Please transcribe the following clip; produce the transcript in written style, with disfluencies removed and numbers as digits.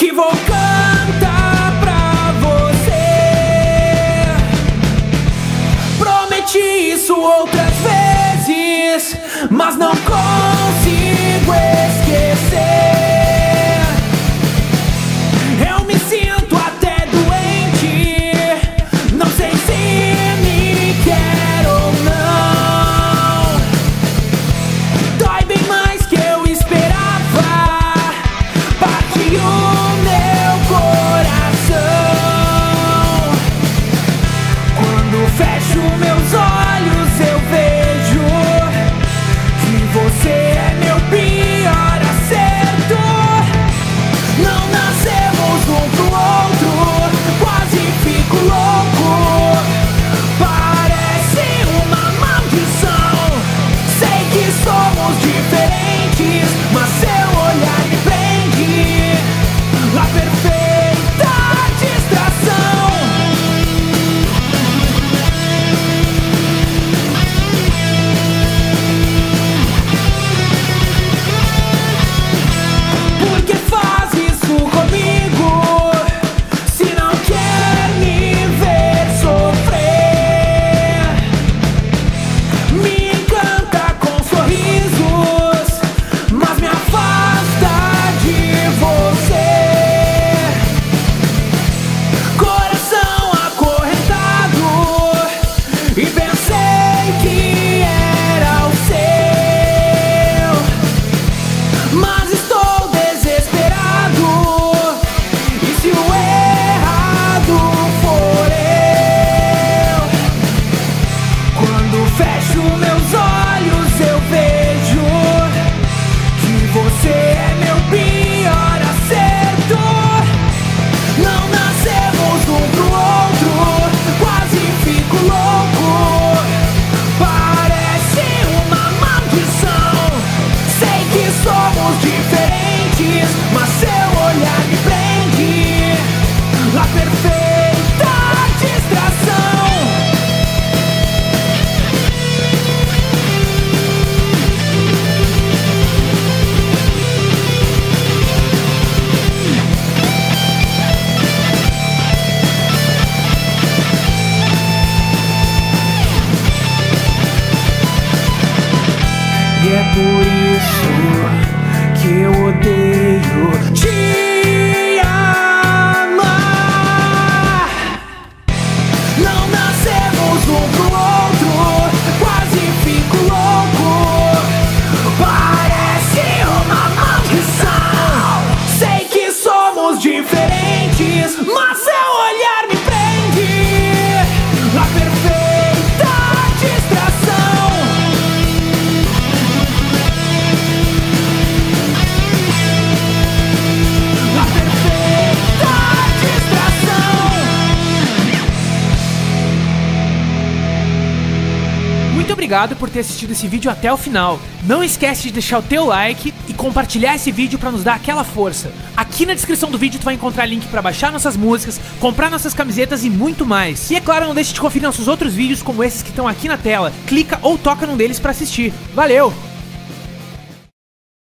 que vou cantar pra você. Prometi isso outras vezes, mas não consigo esquecer. Eu me sinto até doente, não sei se me quer ou não. Dói bem mais que eu esperava, parte o meu coração. Quando fecho meus olhos eu vejo que você é meu pior acerto. Não nascemos um pro outro, quase fico louco. Parece uma maldição. Sei que somos diferentes, mas seu olhar me prende. A perfeita distração. Por que faz isso comigo, se não quer me ver sofrer? Me encanta com sorrisos, mas me afasta de você. Coração acorrentado, e pensei que era o seu, mas estou desesperado. E se o errado for eu? Quando fecho meus olhos eu vejo que você é meu pior acerto. Não nascemos um pro outro, quase fico louco. Parece uma maldição. Sei que somos diferentes, mas seu olhar me prende. A perfeita distração. E é por isso que eu odeio te amar. Não nascemos um pro outro, quase fico louco. Parece uma maldição. Sei que somos diferentes, mas seu olhar me prende. A perfeita distração. A perfeita distração. Muito obrigado por ter assistido esse vídeo até o final. Não esquece de deixar o teu like e compartilhar esse vídeo pra nos dar aquela força. Aqui na descrição do vídeo tu vai encontrar link pra baixar nossas músicas, comprar nossas camisetas e muito mais. E é claro, não deixe de conferir nossos outros vídeos como esses que estão aqui na tela. Clica ou toca num deles pra assistir. Valeu!